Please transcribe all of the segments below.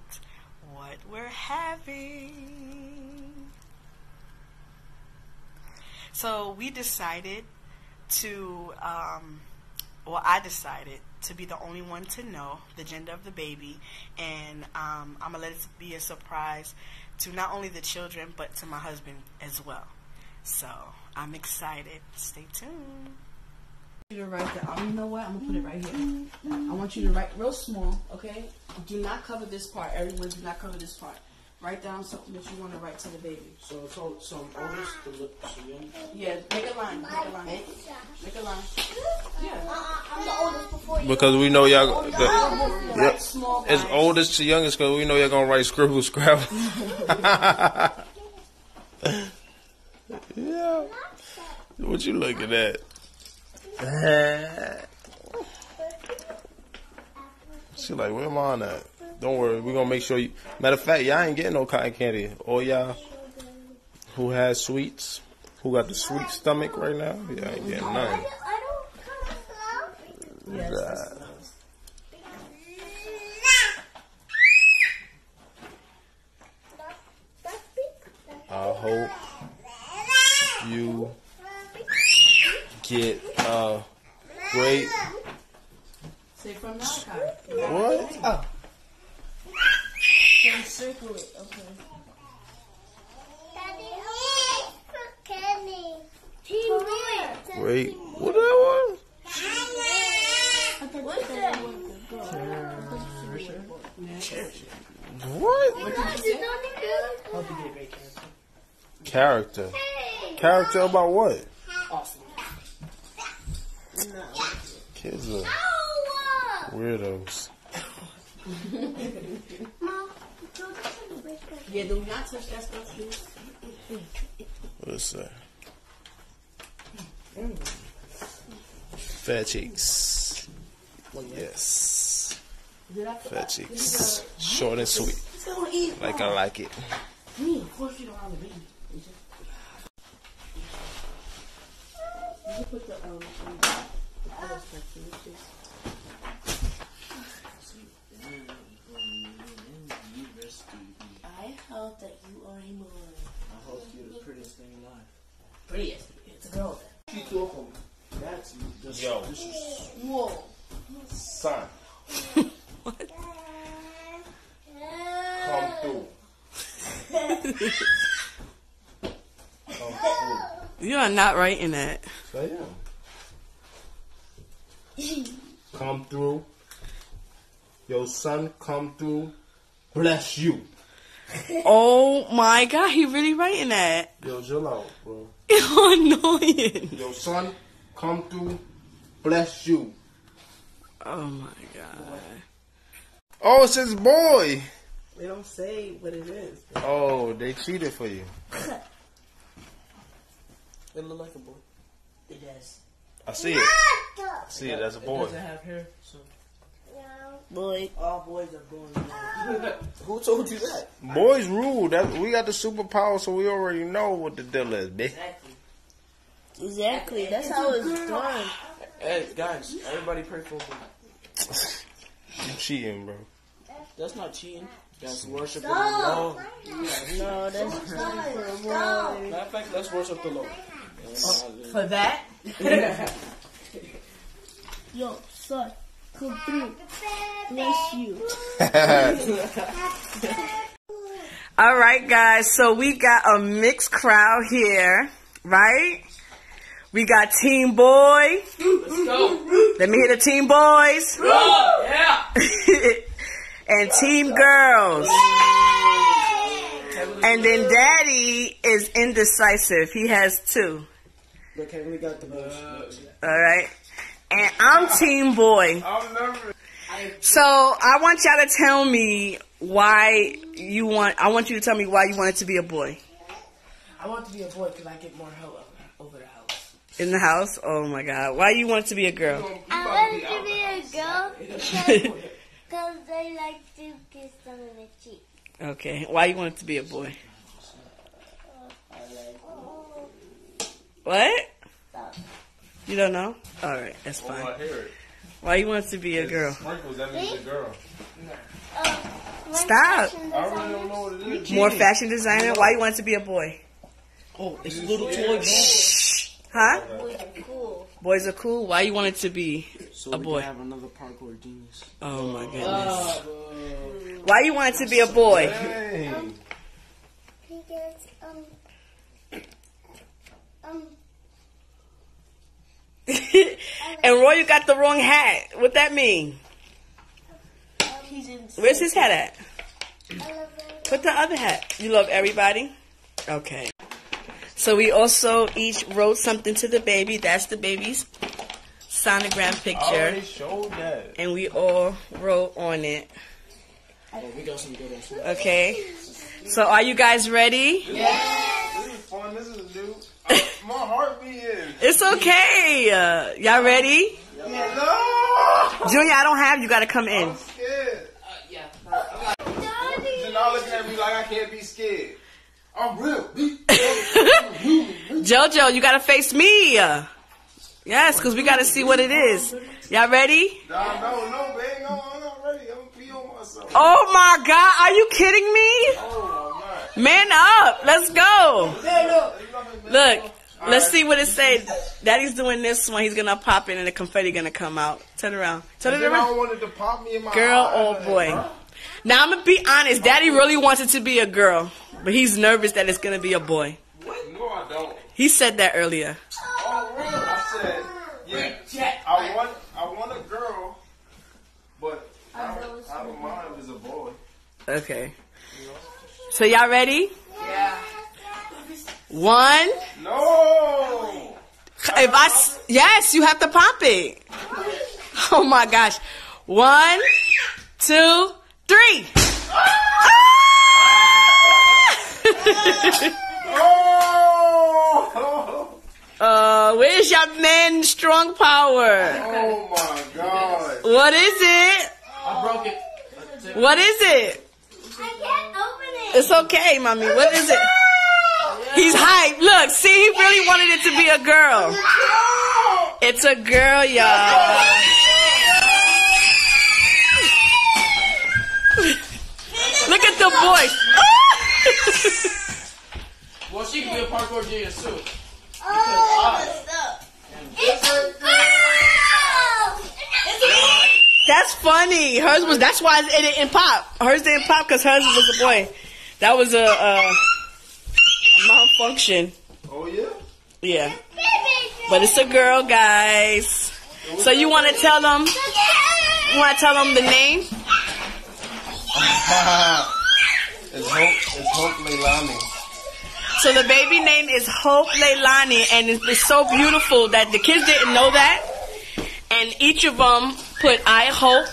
what we're having. So we decided to, I decided to be the only one to know the gender of the baby, and I'm going to let it be a surprise to not only the children, but to my husband as well. So I'm excited. Stay tuned. You to write that. You know what? I'm gonna put it right here. I want you to write real small, okay? Do not cover this part. Everyone, do not cover this part. Write down something that you want to write to the baby. So oldest to young. Yeah, make a line. Make a line. Make a line. Yeah. I'm the oldest before you. Because we know y'all. Write small. It's oldest to youngest because we know y'all gonna write scribble scrabble. Yeah. What you looking at? She like, where am I at? Don't worry, we're gonna make sure you. Matter of fact, y'all ain't getting no cotton candy. All y'all who has sweets, who got the sweet stomach right now, y'all ain't getting none. Yes. I hope you get great. Say from now, Kai. What? Oh. Then circle it. Okay. Wait, what that was? What's that? What? Character. Character about what? Awesome. Kids are weirdos. Yeah, do not touch that stuff, please. What's that? Fat cheeks. Yes. Fat cheeks. Short and sweet. Like I like it. Of course you don't have a baby. You put the color spectrum, which is... I hope that you are a boy. I hope you're the prettiest thing alive. Prettiest? It's a girl then. She talk on that's just, Yo. This is Whoa. Son. What? Come through. Come through. You are not writing that. Say yeah. Come through. Your son come through. Bless you. Oh my God, he really writing that. Yo, chill out, bro. You're annoying. Your son come through. Bless you. Oh my God. Oh, it's his boy. They don't say what it is. Oh, they cheated for you. it look like a boy. It does. I see it. I see it. That's a It boy. doesn't have hair, so Boy. All boys are born. who told you that? Boys rule. That we got the superpower, so we already know what the deal is, bitch. Exactly. That's how it's done. Hey guys, everybody pray for me. You cheating, bro. That's not cheating. That's worshiping the Lord. No, that's for a boy. Matter of fact, let's worship the Lord. For that? Yo, son, come through. Bless you. All right, guys. So we got a mixed crowd here, right? We got Team Boy. Let's go. Let me hear the Team Boys. Yeah. And Team Girls. And then Daddy is indecisive. He has 2. Okay, we got the most. All right. And I'm Team Boy. So I want y'all to tell me why you want. I want you to tell me why you want it to be a boy. I want to be a boy because I get more help over the house. In the house? Oh my God. Why you want it to be a girl? I want to be a girl because they like to kiss them in the cheek. Okay. Why you want it to be a boy? What? You don't know? All right, that's fine. I hear it. Why you want it to be a girl? Sprinkles, that means a girl. Stop. I really don't know what it is. More fashion designer. Why you want it to be a boy? Oh, it's a little toy. Huh? Boys are cool. Boys are cool. Why you want it to be So a we boy? can have another parkour genius. Oh my goodness. Why you want it to be a boy? Hey. Because And Roy, you got the wrong hat. What that mean? Where's his hat at? Put the other hat. You love everybody? Okay. So we also each wrote something to the baby. That's the baby's sonogram I picture. already showed that. And we all wrote on it. Oh, we got some good ones. Okay. So are you guys ready? This is fun. This is new. My heartbeat is. It's okay. Y'all ready? No. Junior, I don't have you. Got to come in. I'm scared. Janelle looking at me like I can't be scared. I'm real. Jojo, you got to face me. Yes, because we got to see what it is. Y'all ready? No, babe. No, I'm not ready. I'm going to pee on myself. Oh my God. Are you kidding me? Oh, I'm not. Man up. Let's go. Look. Let's see what it says. Daddy's doing this one. He's going to pop in and the confetti going to come out. Turn around. Turn it I around. wanted to pop me in my Girl eye. or boy? Now, I'm going to be honest. Daddy really wants it to be a girl. But he's nervous that it's going to be a boy. No, I don't. He said that earlier. Oh, really? I said, yeah, I want a girl, but I don't mind if it's a boy. Okay. So y'all ready? Yeah. 1. No. Yes, you have to pop it. Oh my gosh. 1, 2, 3. Oh. Where's your man strong power? Oh my God. What is it? I broke it. What is it? I can't open it. It's okay, mommy. What is it? He's hyped. Look, see, he really wanted it to be a girl. It's a girl, y'all. Look at the boy. Well, she can be a parkour genius too. That's funny. That's why it didn't pop. Hers didn't pop because hers was a boy. That was a malfunction. Oh yeah. Yeah. But it's a girl, guys. So you want to tell them? You want to tell them the name? It's Hope Leilani. So the baby name is Hope Leilani, and it's so beautiful that the kids didn't know that. And each of them put I hope,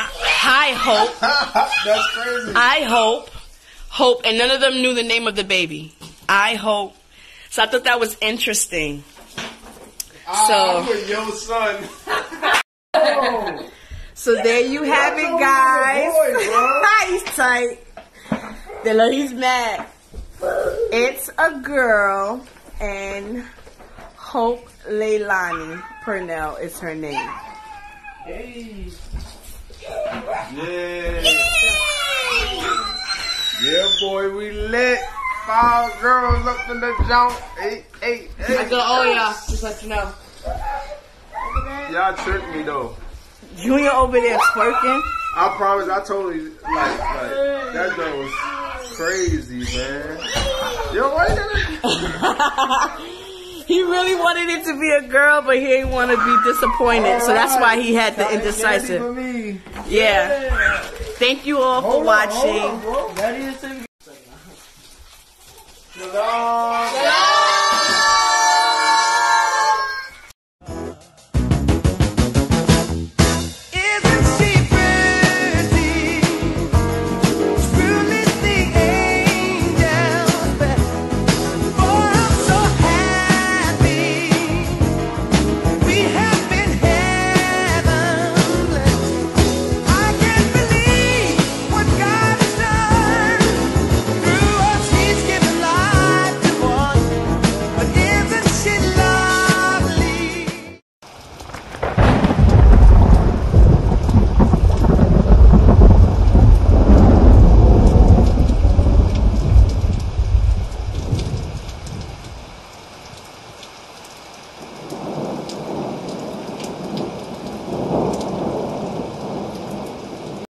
That's crazy. I hope, and none of them knew the name of the baby. I hope. So I thought that was interesting. I'm with your son. So there you have it, guys. He's tight. He's mad. It's a girl, and Hope Leilani Purnell is her name. Hey. Yeah. Yeah, boy, we lit. 5 girls up in the jump. 8. I got all y'all. Just let you know. Y'all tricked me though. Junior over there twerking. I promise. I told you, like that joint was crazy, man. Yo, why you gotta? He really wanted it to be a girl, but he didn't want to be disappointed. So that's why he had the indecisive. For me. Yeah. Thank you all for watching. Hold on, bro.